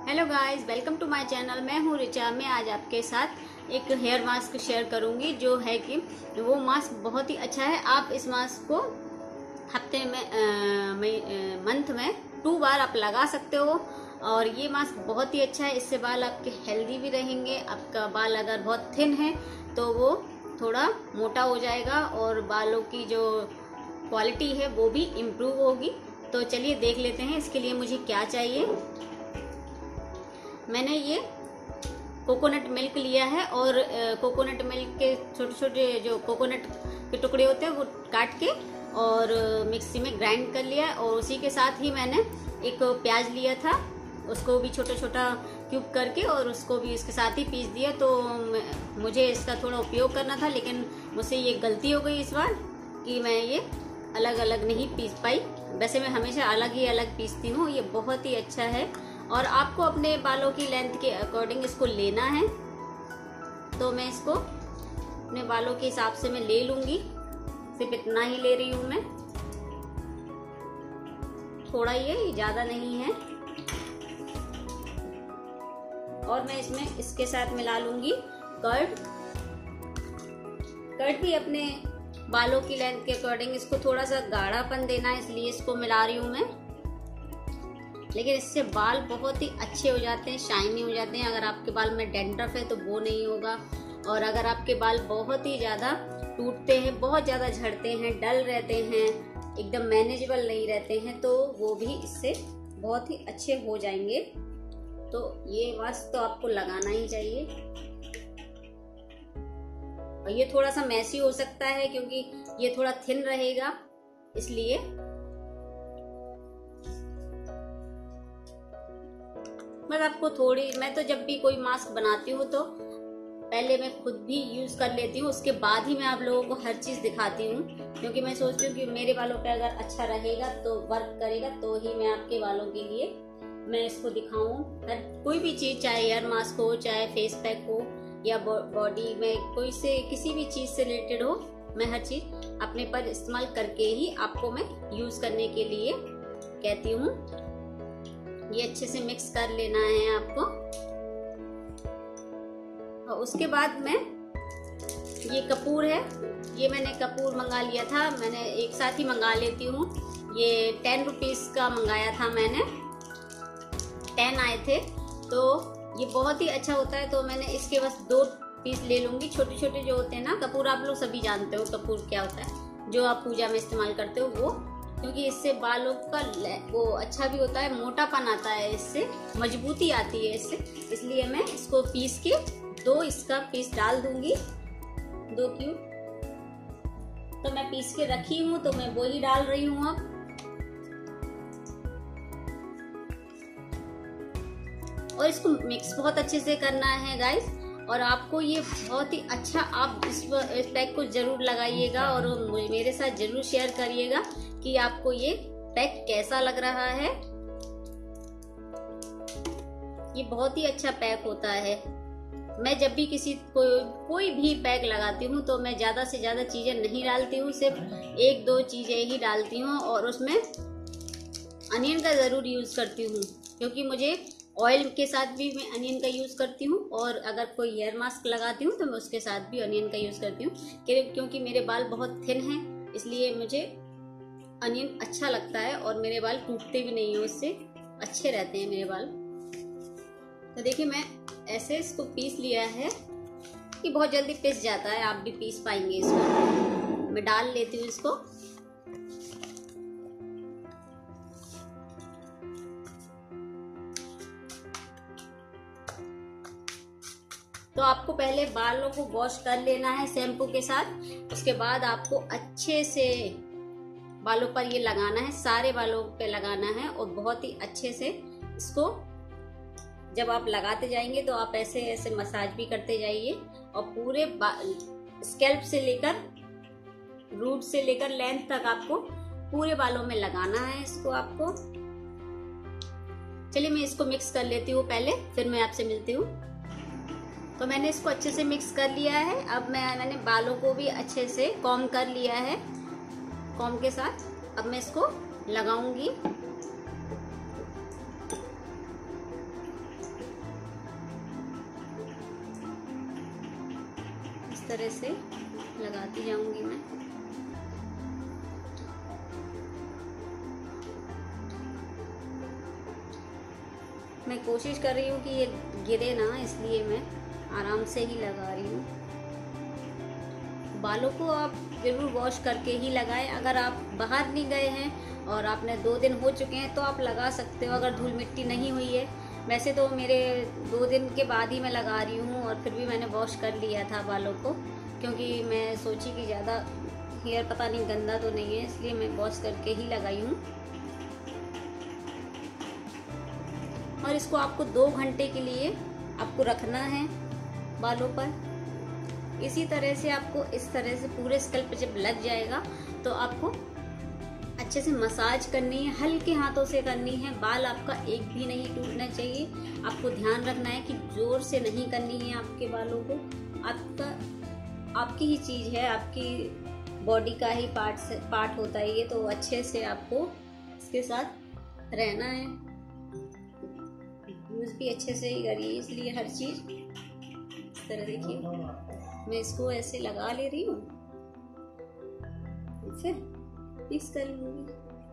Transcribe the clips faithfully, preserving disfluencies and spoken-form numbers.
Hello guys, welcome to my channel. मैं हूँ रिचा। मैं आज आपके साथ एक हेयर मास्क शेयर करूँगी जो है कि वो मास्क बहुत ही अच्छा है। आप इस मास्क को हफ्ते में मंथ में टू बार आप लगा सकते हो और ये मास्क बहुत ही अच्छा है। इससे बाल आपके हेल्दी भी रहेंगे। आपका बाल अगर बहुत थिन है तो वो थोड़ा मोटा हो जाएगा और बालों की जो क्वालिटी है वो भी इम्प्रूव होगी। तो चलिए देख लेते हैं इसके लिए मुझे क्या चाहिए। मैंने ये कोकोनट मिल्क लिया है और कोकोनट मिल्क के छोटे छोटे जो कोकोनट के टुकड़े होते हैं वो काट के और मिक्सी में ग्राइंड कर लिया और उसी के साथ ही मैंने एक प्याज लिया था, उसको भी छोटा छोटा क्यूब करके और उसको भी इसके साथ ही पीस दिया। तो मुझे इसका थोड़ा उपयोग करना था लेकिन मुझसे ये गलती हो गई इस बार कि मैं ये अलग अलग नहीं पीस पाई। वैसे मैं हमेशा अलग ही अलग पीसती हूँ। ये बहुत ही अच्छा है और आपको अपने बालों की लेंथ के अकॉर्डिंग इसको लेना है। तो मैं इसको अपने बालों के हिसाब से मैं ले लूँगी। सिर्फ इतना ही ले रही हूँ मैं, थोड़ा ये ज़्यादा नहीं है। और मैं इसमें इसके साथ मिला लूँगी कर्ड। कर्ड भी अपने बालों की लेंथ के अकॉर्डिंग इसको थोड़ा सा गाढ़ापन देना है, इसलिए इसको मिला रही हूँ मैं। लेकिन इससे बाल बहुत ही अच्छे हो जाते हैं, शाइनी हो जाते हैं। अगर आपके बाल में डेंड्रफ है तो वो नहीं होगा और अगर आपके बाल बहुत ही ज़्यादा टूटते हैं, बहुत ज़्यादा झड़ते हैं, डल रहते हैं, एकदम मैनेजेबल नहीं रहते हैं तो वो भी इससे बहुत ही अच्छे हो जाएंगे। तो ये मास्क तो आपको लगाना ही चाहिए। और ये थोड़ा सा मैसी हो सकता है क्योंकि ये थोड़ा थिन रहेगा, इसलिए बस आपको थोड़ी, मैं तो जब भी कोई मास्क बनाती हूँ तो पहले मैं खुद भी यूज कर लेती हूँ, उसके बाद ही मैं आप लोगों को हर चीज दिखाती हूँ। क्योंकि मैं सोचती हूँ कि मेरे बालों पे अगर अच्छा रहेगा तो वर्क करेगा तो ही मैं आपके बालों के लिए मैं इसको दिखाऊं। हर कोई भी चीज, चाहे हेयर मास्क हो, चाहे फेस पैक हो या बॉडी में कोई से किसी भी चीज से रिलेटेड हो, मैं हर चीज अपने पर इस्तेमाल करके ही आपको मैं यूज करने के लिए कहती हूँ। ये अच्छे से मिक्स कर लेना है आपको। और उसके बाद में ये कपूर है, ये मैंने कपूर मंगा लिया था। मैंने एक साथ ही मंगा लेती हूँ। ये टेन रुपीज का मंगाया था मैंने, टेन आए थे। तो ये बहुत ही अच्छा होता है। तो मैंने इसके बस दो पीस ले लूंगी। छोटे छोटे जो होते हैं ना कपूर, आप लोग सभी जानते हो कपूर क्या होता है, जो आप पूजा में इस्तेमाल करते हो वो। क्योंकि इससे बालों का वो अच्छा भी होता है, मोटापन आता है, इससे मजबूती आती है इससे। इसलिए मैं इसको पीस के दो इसका पीस डाल दूंगी, दो क्यूब। तो मैं पीस के रखी हूँ तो मैं वो ही डाल रही हूँ अब। और इसको मिक्स बहुत अच्छे से करना है गाइस। और आपको ये बहुत ही अच्छा, आप इस, इस पैक को जरूर लगाइएगा और मेरे साथ जरूर शेयर करिएगा कि आपको ये पैक कैसा लग रहा है। ये बहुत ही अच्छा पैक होता है। मैं जब भी किसी को कोई भी पैक लगाती हूँ तो मैं ज्यादा से ज्यादा चीजें नहीं डालती हूँ, सिर्फ एक दो चीजें ही डालती हूँ। और उसमें अनियन का जरूर यूज करती हूँ क्योंकि मुझे ऑयल के साथ भी मैं अनियन का यूज करती हूँ। और अगर कोई हेयर मास्क लगाती हूँ तो मैं उसके साथ भी अनियन का यूज करती हूँ। क्योंकि मेरे बाल बहुत थिन हैं, इसलिए मुझे अनियन अच्छा लगता है और मेरे बाल टूटते भी नहीं है, उससे अच्छे रहते हैं मेरे बाल। तो देखिए मैं ऐसे इसको पीस लिया है कि बहुत जल्दी पिस जाता है, आप भी पीस पाएंगे इसको। मैं डाल लेती हूँ इसको। तो आपको पहले बालों को वॉश कर लेना है शैम्पू के साथ। उसके बाद आपको अच्छे से बालों पर ये लगाना है, सारे बालों पे लगाना है और बहुत ही अच्छे से इसको जब आप लगाते जाएंगे तो आप ऐसे ऐसे मसाज भी करते जाइए और पूरे स्कैल्प से लेकर रूट से लेकर लेंथ तक आपको पूरे बालों में लगाना है इसको आपको। चलिए मैं इसको मिक्स कर लेती हूँ पहले, फिर मैं आपसे मिलती हूँ। तो मैंने इसको अच्छे से मिक्स कर लिया है। अब मैं मैंने बालों को भी अच्छे से कॉम्ब कर लिया है, कॉम्ब के साथ। अब मैं इसको लगाऊंगी। इस तरह से लगाती जाऊंगी मैं। मैं कोशिश कर रही हूँ कि ये गिरे ना, इसलिए मैं आराम से ही लगा रही हूँ। बालों को आप ज़रूर वॉश करके ही लगाएं। अगर आप बाहर नहीं गए हैं और आपने दो दिन हो चुके हैं तो आप लगा सकते हो, अगर धूल मिट्टी नहीं हुई है। वैसे तो मेरे दो दिन के बाद ही मैं लगा रही हूँ और फिर भी मैंने वॉश कर लिया था बालों को, क्योंकि मैं सोची कि ज़्यादा हेयर पता नहीं गंदा तो नहीं है, इसलिए मैं वॉश करके ही लगाई हूँ। और इसको आपको दो घंटे के लिए आपको रखना है बालों पर। इसी तरह से आपको इस तरह से पूरे स्कल्प पे जब लग जाएगा तो आपको अच्छे से मसाज करनी है, हल्के हाथों से करनी है। बाल आपका एक भी नहीं टूटना चाहिए। आपको ध्यान रखना है कि जोर से नहीं करनी है आपके बालों को। आपका आपकी ही चीज़ है, आपकी बॉडी का ही पार्ट से पार्ट होता है ये, तो अच्छे से आपको इसके साथ रहना है। यूज भी अच्छे से ही करिए, इसलिए हर चीज़ इस तरह देखिए मैं इसको ऐसे लगा ले रही हूँ, फिर मिक्स कर लूंगी।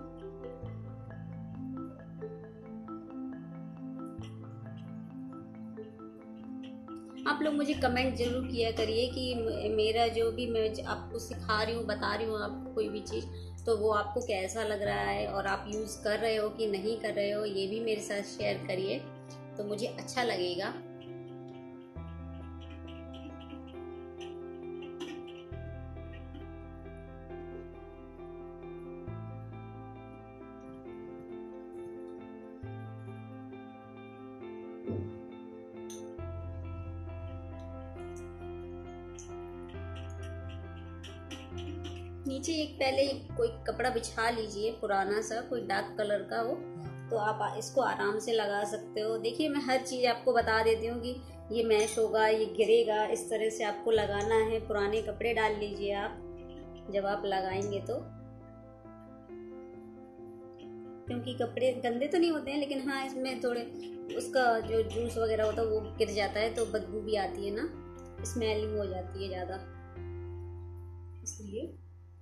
आप लोग मुझे कमेंट जरूर किया करिए कि मेरा जो भी मैं आपको सिखा रही हूँ, बता रही हूँ आपको कोई भी चीज़, तो वो आपको कैसा लग रहा है और आप यूज़ कर रहे हो कि नहीं कर रहे हो, ये भी मेरे साथ शेयर करिए तो मुझे अच्छा लगेगा। नीचे एक पहले कोई कपड़ा बिछा लीजिए, पुराना सा कोई डार्क कलर का हो, तो आप इसको आराम से लगा सकते हो। देखिए मैं हर चीज़ आपको बता देती हूँ कि ये मैश होगा, ये गिरेगा, इस तरह से आपको लगाना है। पुराने कपड़े डाल लीजिए आप जब आप लगाएंगे तो, क्योंकि कपड़े गंदे तो नहीं होते हैं, लेकिन हाँ इसमें थोड़े उसका जो जूस वगैरह होता है वो गिर जाता है तो बदबू भी आती है ना, स्मेलिंग हो जाती है ज़्यादा, इसलिए।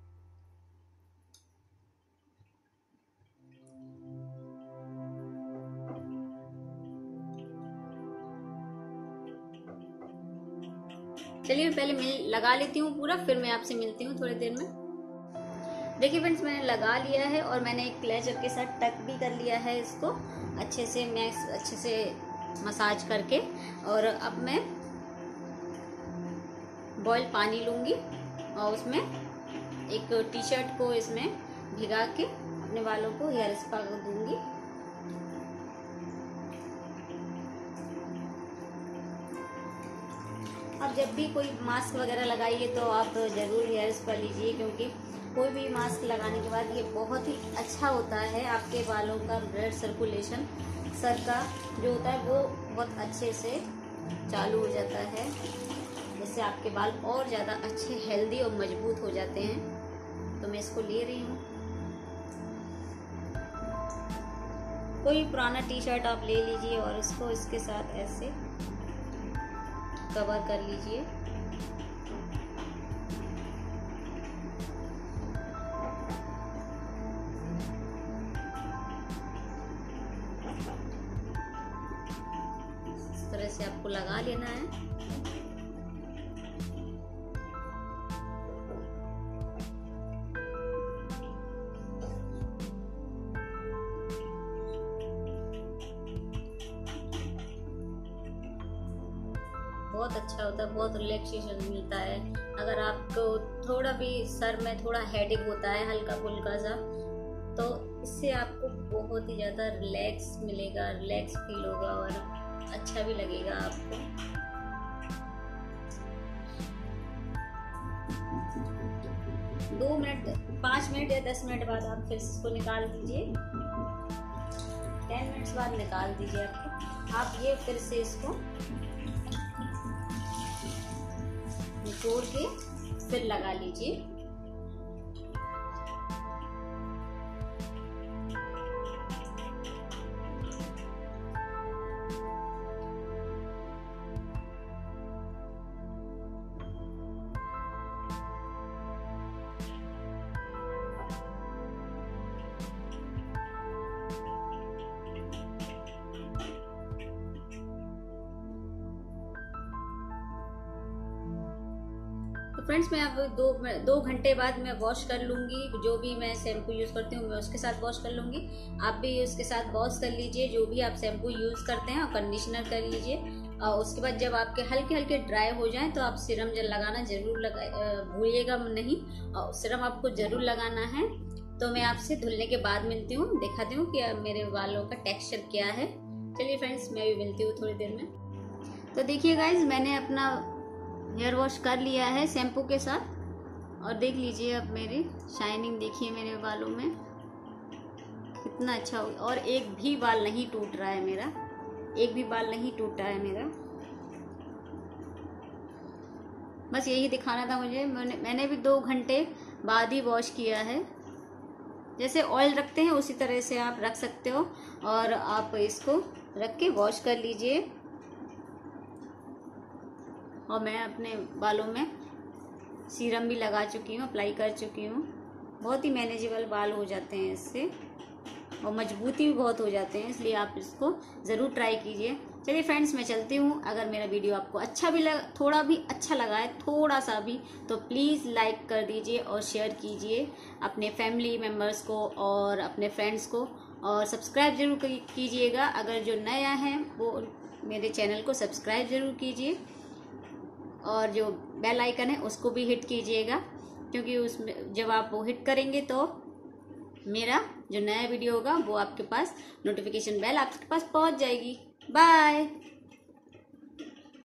चलिए मैं पहले मिल लगा लेती हूँ पूरा, फिर मैं आपसे मिलती हूँ थोड़ी देर में। देखिए फ्रेंड्स मैंने लगा लिया है और मैंने एक क्लेचर के साथ टक भी कर लिया है इसको अच्छे से, मैं अच्छे से मसाज करके। और अब मैं बॉयल पानी लूँगी और उसमें एक टी शर्ट को इसमें भिगा के अपने बालों को हेयर स्पा कर दूँगी। अब जब भी कोई मास्क वगैरह लगाइए तो आप ज़रूर हेयर स्पा लीजिए, क्योंकि कोई भी मास्क लगाने के बाद ये बहुत ही अच्छा होता है। आपके बालों का ब्लड सर्कुलेशन, सर का जो होता है वो बहुत अच्छे से चालू हो जाता है, जिससे आपके बाल और ज़्यादा अच्छे, हेल्दी और मजबूत हो जाते हैं। तो मैं इसको ले रही हूँ। कोई पुराना टी शर्ट आप ले लीजिए और इसको इसके साथ ऐसे कवर कर लीजिए। इस तरह से आपको लगा लेना है। बहुत अच्छा होता है, बहुत रिलैक्सेशन मिलता है। अगर आपको थोड़ा भी सर में थोड़ा हेडेक होता है हल्का फुल्का सा, तो इससे आपको बहुत ही ज़्यादा रिलैक्स मिलेगा, रिलैक्स फील होगा और अच्छा भी लगेगा आपको। दो मिनट, पाँच मिनट या दस मिनट बाद आप फिर इसको निकाल दीजिए। टेन मिनट्स बाद निकाल दीजिए आपको। आप ये फिर से इसको निचोड़ के फिर लगा लीजिए। तो फ्रेंड्स मैं अब दो दो घंटे बाद मैं वॉश कर लूँगी। जो भी मैं शैम्पू यूज़ करती हूँ मैं उसके साथ वॉश कर लूँगी। आप भी उसके साथ वॉश कर लीजिए जो भी आप शैम्पू यूज़ करते हैं, और कंडीशनर कर लीजिए। और उसके बाद जब आपके हल्के हल्के ड्राई हो जाएं तो आप सीरम जेल लगाना जरूर लगा भूलिएगा नहीं, और सीरम आपको ज़रूर लगाना है। तो मैं आपसे धुलने के बाद मिलती हूँ, दिखाती हूँ कि मेरे बालों का टेक्सचर क्या है। चलिए फ्रेंड्स मैं भी मिलती हूँ थोड़ी देर में। तो देखिए गाइज, मैंने अपना हेयर वॉश कर लिया है शैम्पू के साथ, और देख लीजिए अब मेरी शाइनिंग देखिए मेरे बालों में कितना अच्छा हो, और एक भी बाल नहीं टूट रहा है मेरा, एक भी बाल नहीं टूटा है मेरा। बस यही दिखाना था मुझे। मैंने मैंने भी दो घंटे बाद ही वॉश किया है। जैसे ऑयल रखते हैं उसी तरह से आप रख सकते हो, और आप इसको रख के वॉश कर लीजिए। और मैं अपने बालों में सीरम भी लगा चुकी हूँ, अप्लाई कर चुकी हूँ। बहुत ही मैनेजेबल बाल हो जाते हैं इससे, और मजबूती भी बहुत हो जाते हैं, इसलिए आप इसको ज़रूर ट्राई कीजिए। चलिए फ्रेंड्स मैं चलती हूँ। अगर मेरा वीडियो आपको अच्छा भी लगा, थोड़ा भी अच्छा लगा है, थोड़ा सा भी, तो प्लीज़ लाइक कर दीजिए और शेयर कीजिए अपने फैमिली मेम्बर्स को और अपने फ्रेंड्स को, और सब्सक्राइब जरूर कीजिएगा। अगर जो नया है वो मेरे चैनल को सब्सक्राइब जरूर कीजिए, और जो बेल आइकन है उसको भी हिट कीजिएगा, क्योंकि उसमें जब आप वो हिट करेंगे तो मेरा जो नया वीडियो होगा वो आपके पास नोटिफिकेशन बेल आपके पास पहुंच जाएगी। बाय।